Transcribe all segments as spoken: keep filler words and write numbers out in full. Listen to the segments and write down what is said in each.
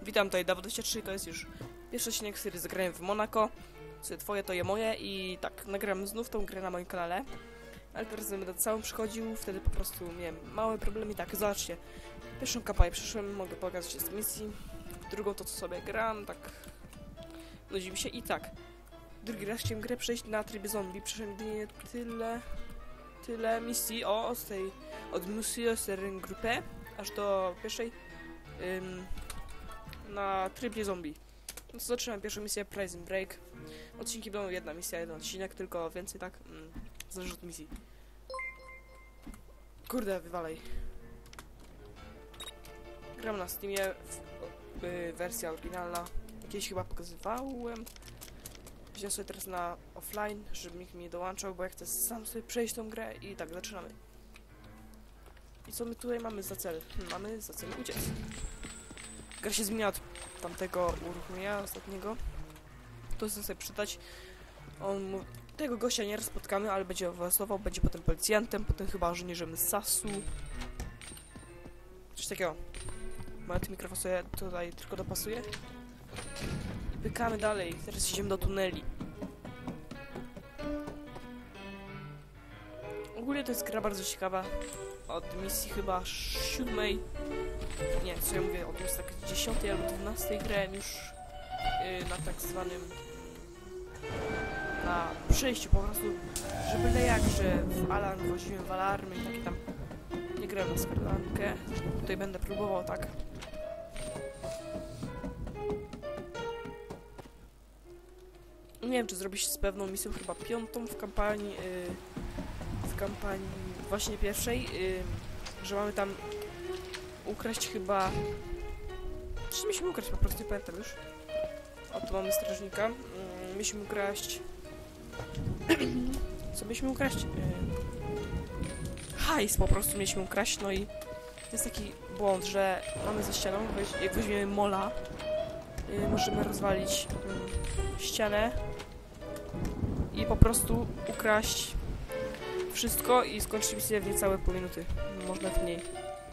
Witam, tutaj Dawo dwadzieścia trzy, to jest już pierwszy odcinek serii zagrałem w Monaco. Co twoje, to je moje i tak, nagram znów tą grę na moim kanale. Ale teraz będę całą przychodził, wtedy po prostu miałem małe problemy i tak, zobaczcie. Pierwszą kampanię przyszłem, mogę pokazać z misji. Drugą to co sobie gram, tak nudzi mi się i tak. Drugi raz chciałem grę przejść na trybie zombie, przeszedłem jedynie tyle, tyle misji, o, z tej, od Monsieur Serengruppe aż do pierwszej ym, na trybie zombie. No to zaczynam pierwszą misję Prison Break. Odcinki będą jedna misja, jeden odcinek, tylko więcej tak, mm, zależy od misji. Kurde, wywalej. Gram na Steamie, w, y, wersja oryginalna. Kiedyś chyba pokazywałem. Wziąłem sobie teraz na offline, żeby nikt mi nie dołączał, bo ja chcę sam sobie przejść tą grę i tak, zaczynamy. I co my tutaj mamy za cel? Hmm, mamy za cel uciec. Gra się zmienia od tamtego uruchomienia ostatniego. To chcę sobie przydać. On mu... Tego gościa nie raz spotkamy, ale będzie awansował, będzie potem policjantem, potem chyba żołnierzem sasu. Coś takiego. Moment, mikrofon sobie tutaj tylko dopasuje. I pykamy dalej. Teraz idziemy do tuneli. Ogólnie to jest gra bardzo ciekawa. Od misji chyba siódmej. Nie, co ja mówię, od już tak dziesiątej albo dwunastej grałem już yy, na tak zwanym na przejściu po prostu, że byle jak, że w Alan woziłem w alarmy i takie tam. Nie grałem na skarlankę. Tutaj będę próbował tak. Nie wiem, czy zrobić z pewną misją, chyba piątą w kampanii yy, w kampanii właśnie pierwszej, yy, że mamy tam ukraść chyba... Czy mieliśmy ukraść, po prostu nie pamiętam już. O, tu mamy strażnika. Yy, mieliśmy ukraść... Co mieliśmy ukraść? Yy... Hajs po prostu mieliśmy ukraść, no i jest taki błąd, że mamy za ścianą, jak weźmiemy mola, yy, możemy rozwalić yy, ścianę i po prostu ukraść wszystko i skończyć misję w niecałe pół minuty. Można w mniej.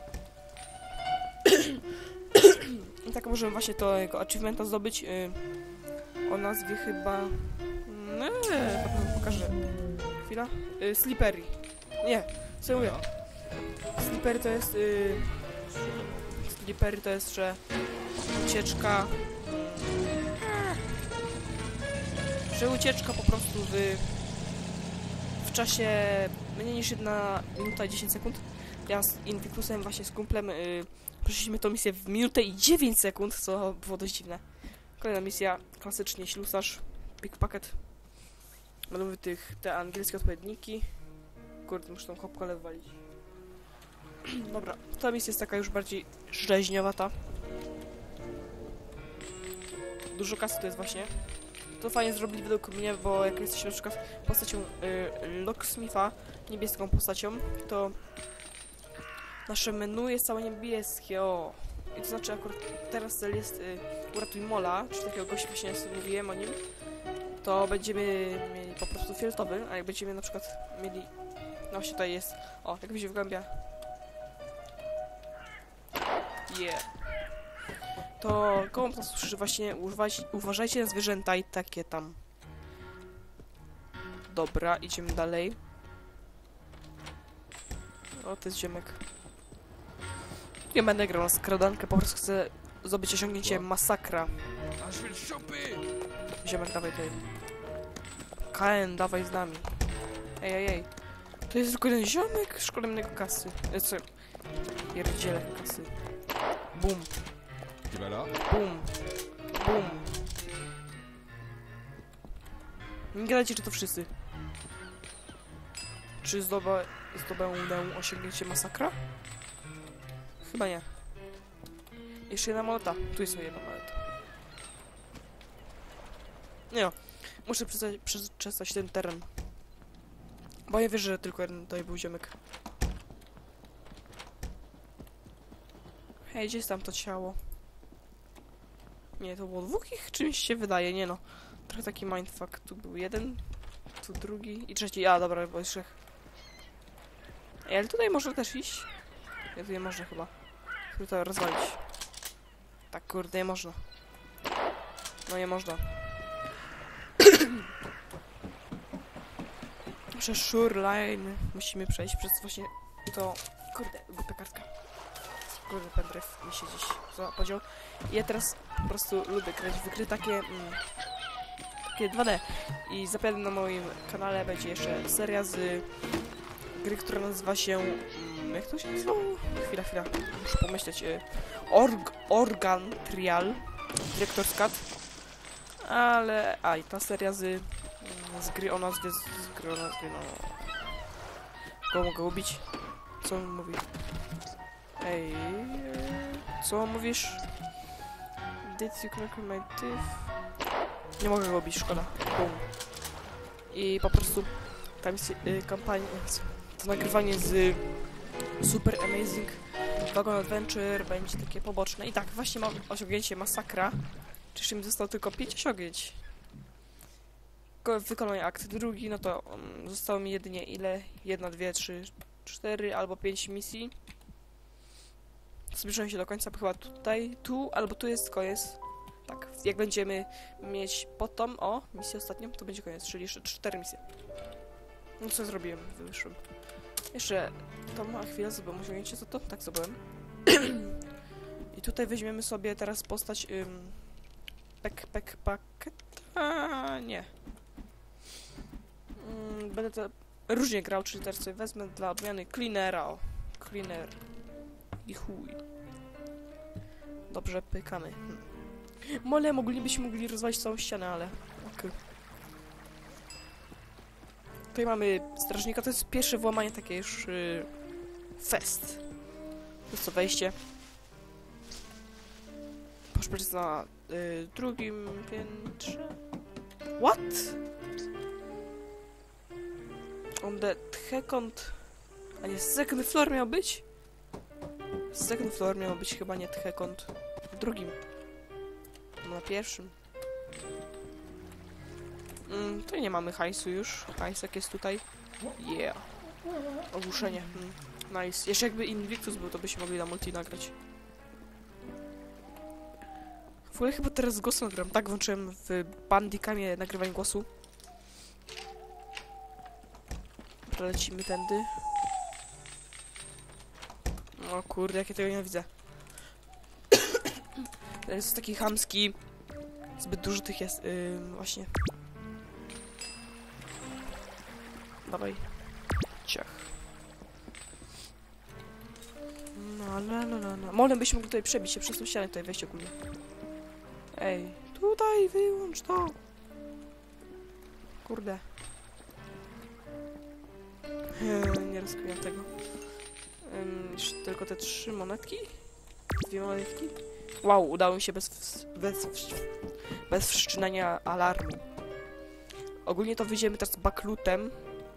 I tak możemy właśnie to jego achievementa zdobyć yy, o nazwie chyba... Nie, potem pokażę. Chwila. Yy, Slippery. Nie, co ja mówię? Slippery to jest... Yy, Slippery to jest, że ucieczka... Że ucieczka po prostu w... w czasie mniej niż jedna minuta i dziesięć sekund. Ja z Invictusem właśnie z kumplem yy, przeszliśmy tą misję w minutę i dziewięć sekund, co było dość dziwne. Kolejna misja, klasycznie ślusarz, pickpocket. Będą tych, te angielskie odpowiedniki. Kurde, muszę tą hopkolę wywalić. Dobra, ta misja jest taka już bardziej rzeźniowata. Dużo kasy to jest właśnie. To fajnie zrobili według mnie, bo jak jesteś na przykład postacią y, Locksmitha, niebieską postacią, to nasze menu jest całe niebieskie, o. I to znaczy akurat teraz cel jest y, uratuj mola, czy takiego gościa właśnie mówiłem o nim, to będziemy mieli po prostu fioletowy, a jak będziemy na przykład mieli, no właśnie tutaj jest, o, jak mi się wgłębia. Yeah. To koło po prostu właśnie używać, uważajcie na zwierzęta i takie tam. Dobra, idziemy dalej. O, to jest ziomek. Nie będę grał na skradankę, po prostu chcę zdobyć osiągnięcie masakra. Ziomek, dawaj tutaj. K N, dawaj z nami. Ej, ej, ej. To jest tylko jeden ziomek, szkoda mnie kasy. E, co? Pierdzielę kasy. Bum. Bum. Bum. Nie gadajcie, czy to wszyscy. Czy zdoba, zdobędę osiągnięcie masakra? Chyba nie. Jeszcze jedna moneta. Tu jest jedna moneta. Nie no. Muszę przeczesać ten teren. Bo ja wierzę, że tylko jeden tutaj był ziomek. Hej, gdzie jest tam to ciało? Nie, to było dwóch ich? Czymś się wydaje, nie no. Trochę taki mindfuck. Tu był jeden, tu drugi i trzeci. A, dobra, bo jeszcze... Ej, ale tutaj może też iść? Ja tutaj może chyba. Żeby to rozwalić. Tak, kurde, nie można. No nie można. Przez shoreline musimy przejść przez właśnie to... Kurde, głupia kartka. Kurde, pendrive mi się gdzieś podział. I ja teraz po prostu lubię grać w gry takie... Mm, takie dwa D. I zapewne na moim kanale będzie jeszcze seria z gry, która nazywa się... Mm, jak to się nazywa? Chwila, chwila. Muszę pomyśleć. Y, Org, Organ Trial. Director's Cut. Ale... A, i ta seria z... Z gry o nazwie... Z gry o nazwie, no... Kogo mogę ubić? Co on mówi? Ej... Co mówisz? Did you crack my teeth? Nie mogę go ubić, szkoda. Boom. I po prostu... Tam jest y, kampania... To nagrywanie z... Super Amazing Wagon Adventure będzie takie poboczne. I tak, właśnie mam osiągnięcie masakra. Jeszcze mi zostało tylko pięć osiągnięć. Wykonuję akt drugi, no to um, zostało mi jedynie ile? Jedna, dwie, trzy, cztery albo pięć misji. Zbliżam się do końca, chyba tutaj, tu, albo tu jest koniec. Tak, jak będziemy mieć potom, o, misję ostatnią, to będzie koniec, czyli jeszcze cztery misje. No co zrobiłem, wyszłem. Jeszcze to ma chwilę, zobaczmy osiągnięcie, co to? Tak, zobaczyłem. I tutaj weźmiemy sobie teraz postać... Ym, backpack packet... A, nie. Mm, będę to różnie grał, czyli teraz sobie wezmę dla odmiany Cleanera. O. Cleaner. I chuj. Dobrze, pykamy. Hmm. Mole, moglibyśmy mogli rozwalić całą ścianę, ale... Okay. Tutaj mamy strażnika, to jest pierwsze włamanie takie już... Yy, fest. To jest co, wejście. Proszę na yy, drugim piętrze. What? On the second... A nie, second floor miał być? Second floor miał być chyba nie second. W drugim. No, na pierwszym. Mm, to nie mamy hajsu już. Hajsek jest tutaj. Yeah. Ogłuszenie. Mm, nice. Jeszcze jakby Invictus był, to byśmy mogli na multi nagrać. W ogóle chyba teraz z głosem gram. Tak, włączyłem w Bandicamie nagrywanie głosu. Prelecimy tędy. O kurde, jak ja tego nie widzę. To jest taki chamski. Zbyt dużo tych jest. Yy, właśnie. Dawaj. Ciach. No, no, no, no, no. Może byśmy mogli tutaj przebić się przez tą ścianę, tutaj wejść ogólnie. Ej, tutaj wyłącz to. Kurde. Nie rozkminiam tego. Um, jeszcze tylko te trzy monetki? Dwie monetki? Wow, udało mi się bez, bez, bez wszczynania alarmu. Ogólnie to wyjdziemy teraz baklutem.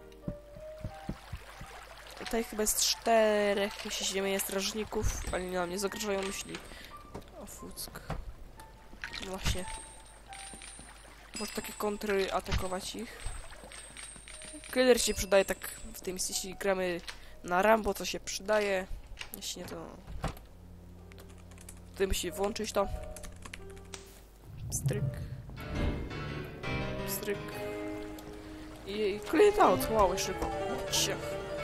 Tutaj chyba jest czterech, jeśli się nie mylię, strażników, ale nie, nie zagrażają myśli. O fuck. No właśnie. Może takie kontry atakować ich. Killer się przydaje tak w tej misji, jeśli gramy na Rambo, to się przydaje. Jeśli nie, to... Tutaj musi włączyć to. Stryk. Stryk. I clean out. Wow, jeszcze ciach.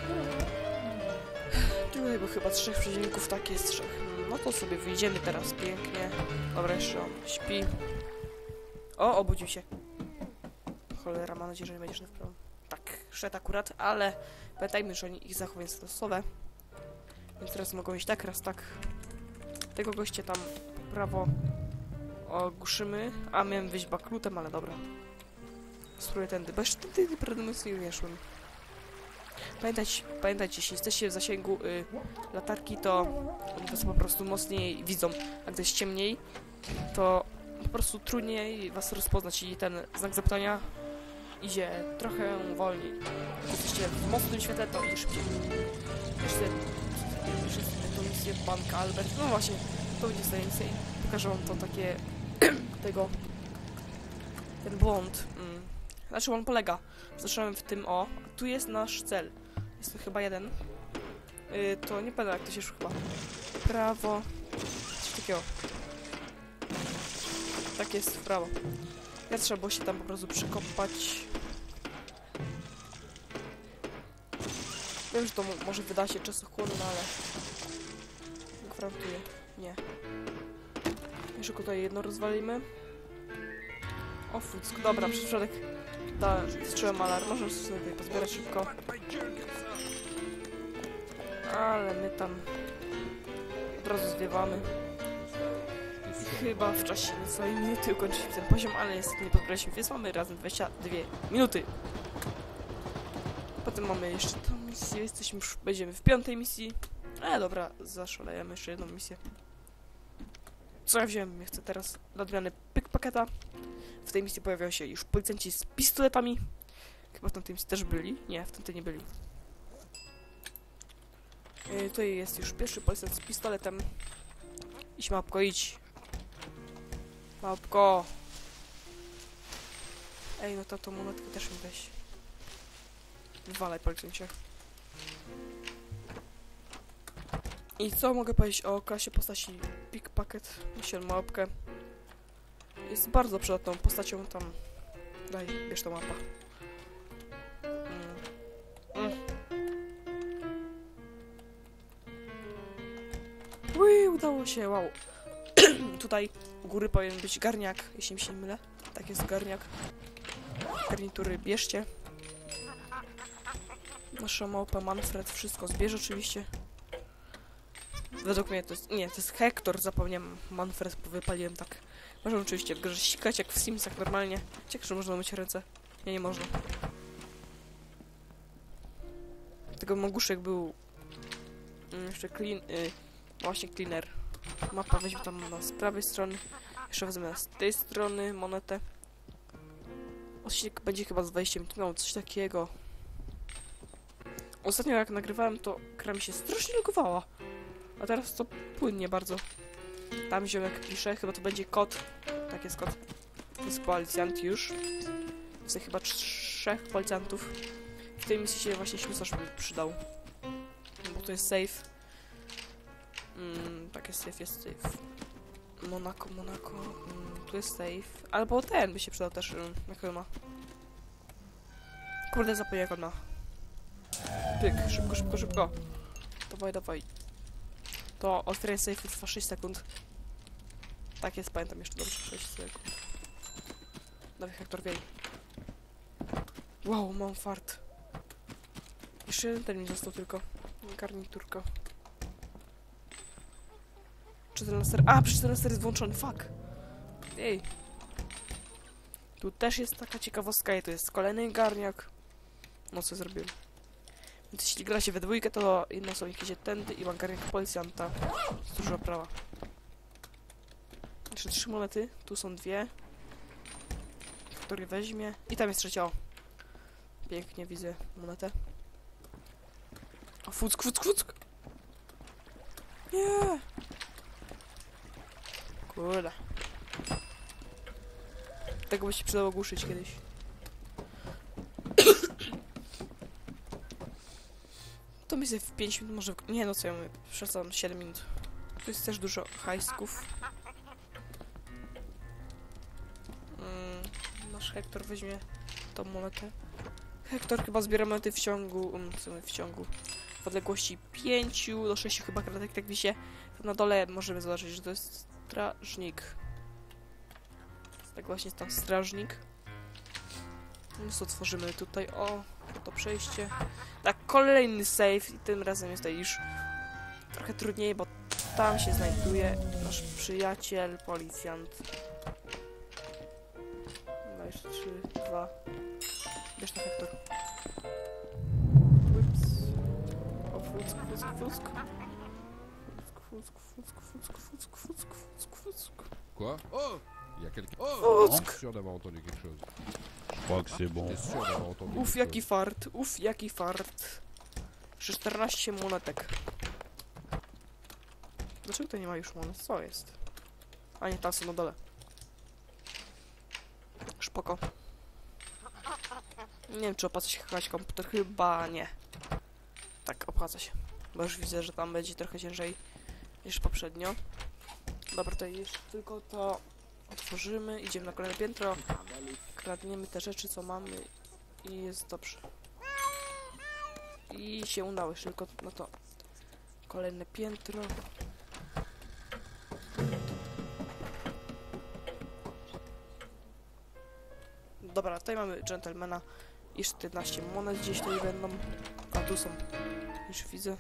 Tutaj było chyba trzech przeciwników, tak jest trzech. No to sobie wyjdziemy teraz pięknie. Dobra, jeszcze on śpi. O, obudził się. Cholera, mam nadzieję, że nie będziesz na wprawę. Tak, szedł akurat, ale pamiętajmy, że oni ich zachowują stosowe. Więc teraz mogą iść tak, raz tak. Tego gościa tam po prawo ogłuszymy. A miałem wyjść baklutem, ale dobra. Spróbuję tędy, bo jeszcze tędy predymusyjnie nie szłem. Pamiętajcie, pamiętajcie, jeśli jesteście w zasięgu y, latarki, to oni was po prostu mocniej widzą. A gdy jest ciemniej, to po prostu trudniej was rozpoznać i ten znak zapytania idzie trochę wolniej. Jak jesteście w mocnym świetle, to idzie szybciej. Jeszcze, jeszcze tą misję Banka Albert. No właśnie, to będzie stanie misja i pokażę wam to takie tego ten błąd. Mm. Znaczy on polega. Zacząłem w tym o. Tu jest nasz cel. Jest to chyba jeden. Yy, to nie pamiętam jak to się już chyba. Prawo. Coś takiego. Tak jest w prawo. Ja trzeba było się tam po prostu przekopać. Wiem, że to może wyda się czasochłonne, ale... Gwarantuję. Nie. Jeszcze tutaj jedno rozwalimy. O, fuck. Dobra, przez przypadek da, strzałem alarm. Możemy sobie tutaj pozbierać szybko. Ale my tam od razu zwiewamy. Chyba w czasie niecałej minuty ukończyliśmy ten poziom, ale niestety nie pozbieraliśmy, więc mamy razem dwadzieścia dwie minuty. Potem mamy jeszcze tą misję, jesteśmy już, będziemy w piątej misji. Ale dobra, zaszalejemy jeszcze jedną misję. Co ja wziąłem? Ja chcę teraz do odmiany pickpocketa. W tej misji pojawiają się już policjanci z pistoletami. Chyba w tamtej misji też byli. Nie, w tamtej nie byli. Yy, tutaj jest już pierwszy policjant z pistoletem. Idź, małpko, idź. Małpko. Ej, no to tą monetkę też mi weź. Wywalaj, policjancie. I co mogę powiedzieć o klasie postaci Pickpocket? Mission małpkę. Jest bardzo przydatną postacią tam. Daj, bierz tą mapa. Mm. Mm. Ui, udało się, wow. Tutaj u góry powinien być garniak, jeśli mi się nie mylę. Tak jest garniak. Garnitury bierzcie. Nasza małpa Manfred wszystko zbierze oczywiście. Według mnie to jest... Nie, to jest Hector, zapomniałem. Manfred wypaliłem tak. Możemy oczywiście w grze sikać jak w Simsach normalnie. Ciekawe, że można umyć ręce. Nie, nie można. Tego moguszek był... Jeszcze clean... Y, właśnie cleaner. Mapa weźmy tam na z prawej strony. Jeszcze wezmę z tej strony monetę. Odcinek będzie chyba z dwudziestu minut, no coś takiego. Ostatnio jak nagrywałem, to gra mi się strasznie logowała. A teraz to płynnie bardzo. Tam ziomek pisze, chyba to będzie kot. Tak jest kot. To jest policjant już. W sensie chyba trzech policjantów. W tej misji się właśnie ślusarz by przydał. Bo to jest safe. Mm, tak jest safe, jest safe. Monaco, Monaco. Mm, tu jest safe. Albo ten by się przydał też. Mm, jak on ma. Kurde, zapomniałem jak on ma. Pyk, szybko, szybko, szybko. Dawaj, dawaj. To otwieraj safe trwa sześć sekund. Tak jest, pamiętam jeszcze dobrze, sześć sekund. Dawaj, Hector, wiej. Wow, mam fart. Jeszcze jeden ten mi został tylko. Garniturka. czternaście... A, przy czternaście jest włączony, fuck. Ej. Tu też jest taka ciekawostka i tu jest kolejny garniak. No co zrobiłem. Więc jeśli gra się we dwójkę, to jedną osobą idzie tędy i ma garniak policjanta. Jest duża prawa. Jeszcze trzy monety. Tu są dwie. Który weźmie. I tam jest trzecia. Pięknie widzę monetę. O, fuck, fuck, fuck. Nie. Kurde. Tego by się przydało głuszyć kiedyś. To myślę w pięć minut może... W... Nie no co ja mówię, przesadzam siedem minut. Tu jest też dużo hajsków. Mm, nasz Hector weźmie tą monetę. Hector chyba zbiera monety w ciągu... Um, co mówię, w ciągu... W odległości pięciu do sześciu chyba kratek, tak wisie. Na dole możemy zobaczyć, że to jest strażnik. Tak właśnie jest tam strażnik. No co otworzymy tutaj? O, to przejście. Tak, kolejny save i tym razem jest tutaj już trochę trudniej, bo tam się znajduje nasz przyjaciel, policjant. No jeszcze trzy, dwa. Bierz to, Hector. Ups. O, fuck, fuck, fuck. Fuck, fuck, fuck, fuck, fuck, fuck, fuck. Quoi? Oh! Il y a quelqu'un. Oh! Je suis sûr d'avoir entendu quelque chose. Je crois que c'est bon. J'étais sûr d'avoir entendu Uf, quelque jaki chose. fart, uf, jaki fart. Jeszcze czternaście monetek. Dlaczego to nie ma już monet? Co jest? A nie, tam są na dole. Szpoko. Nie wiem, czy opłaca się hakować komputer. Chyba nie. Tak, opłaca się. Bo już widzę, że tam będzie trochę ciężej niż poprzednio. Dobra, to jeszcze tylko to Otworzymy, idziemy na kolejne piętro. Kradniemy te rzeczy, co mamy i jest dobrze. I się udało, jeszcze tylko no to kolejne piętro. Dobra, tutaj mamy gentlemana. Jeszcze jedenaście monet gdzieś tutaj będą. A tu są. Już widzę.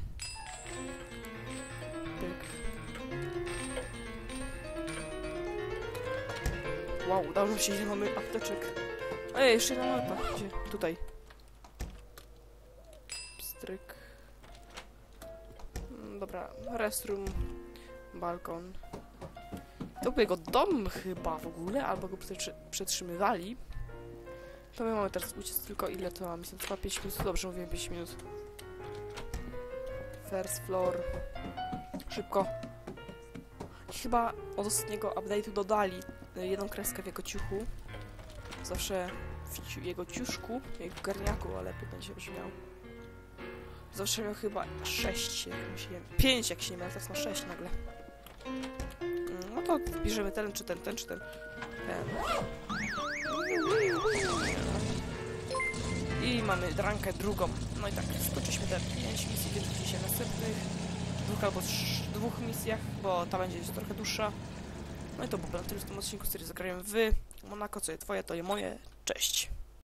Pyk. Wow, udało nam się, ile mamy apteczek. Ej, jeszcze jedna mapa. Gdzie? Tutaj. Stryk. Dobra, restroom. Balkon. To był jego dom chyba w ogóle, albo go przetrzymywali. To my mamy teraz uciec tylko ile to mam? Chyba pięć minut. Dobrze, mówiłem pięć minut. First floor. Szybko. Chyba od ostatniego update'u dodali jedną kreskę w jego ciuchu. Zawsze w ci jego ciuszku, jego garniaku, ale lepiej będzie brzmiał. Zawsze miał chyba sześć, jak mi się nie... pięć, jak się nie mylę, teraz ma sześć nagle. No to bierzemy ten, czy ten, ten, czy ten. ten. I mamy drankę drugą. No i tak, skończyliśmy te pięć misji, więc widzimy się w następnych dwóch albo trz- dwóch misjach, bo ta będzie już trochę dłuższa. No i to było na tyle w tym odcinku, który zagrałem w Monako, co jest twoje, to jest moje. Cześć!